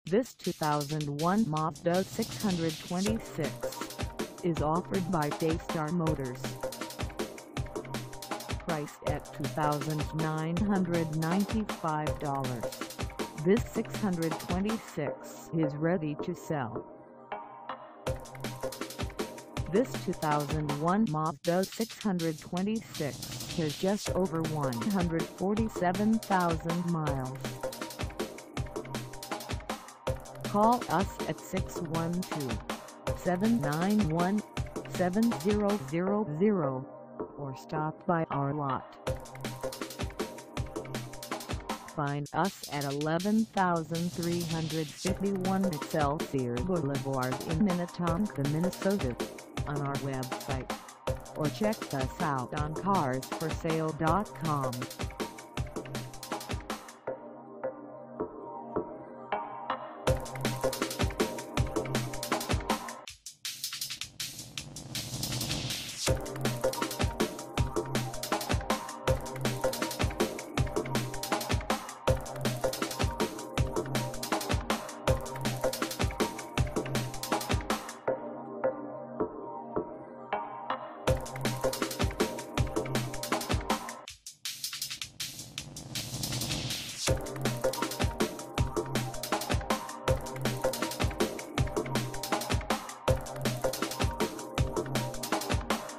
This 2001 Mazda 626 is offered by Daystar Motors. Priced at $2,995, this 626 is ready to sell. This 2001 Mazda 626 has just over 147,000 miles. Call us at 612-791-7000 or stop by our lot. Find us at 11,351 Excelsior Boulevard in Minnetonka, Minnesota, on our website, or check us out on carsforsale.com.